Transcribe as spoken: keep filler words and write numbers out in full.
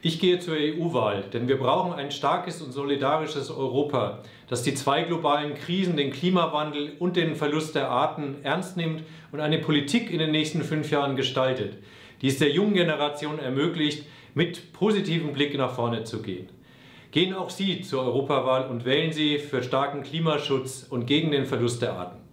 Ich gehe zur E U-Wahl, denn wir brauchen ein starkes und solidarisches Europa, das die zwei globalen Krisen, den Klimawandel und den Verlust der Arten ernst nimmt und eine Politik in den nächsten fünf Jahren gestaltet, die es der jungen Generation ermöglicht, mit positivem Blick nach vorne zu gehen. Gehen auch Sie zur Europawahl und wählen Sie für starken Klimaschutz und gegen den Verlust der Arten.